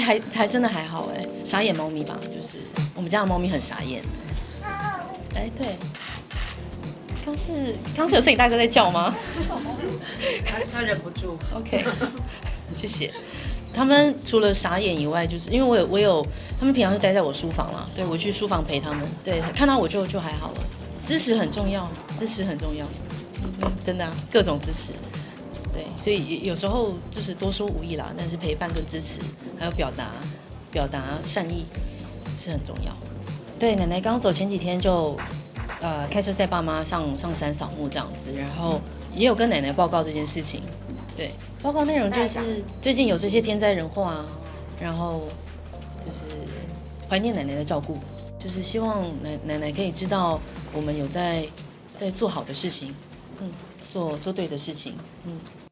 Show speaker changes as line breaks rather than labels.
还真的还好哎，傻眼猫咪吧，就是我们家的猫咪很傻眼。哎，对，刚是有摄影大哥在叫吗？
他忍不住。
OK， 谢谢。他们除了傻眼以外，就是因为我有，他们平常是待在我书房啦，对我去书房陪他们，对，看到我就还好了。支持很重要，支持很重要，真的啊，各种支持。对，所以有时候就是多说无益啦，但是陪伴跟支持，还有表达善意是很重要。对，奶奶刚走前几天就开车载爸妈上山扫墓这样子，然后也有跟奶奶报告这件事情。对，报告内容就是最近有这些天灾人祸啊，然后就是怀念奶奶的照顾，就是希望奶奶可以知道我们有在做好的事情，做对的事情，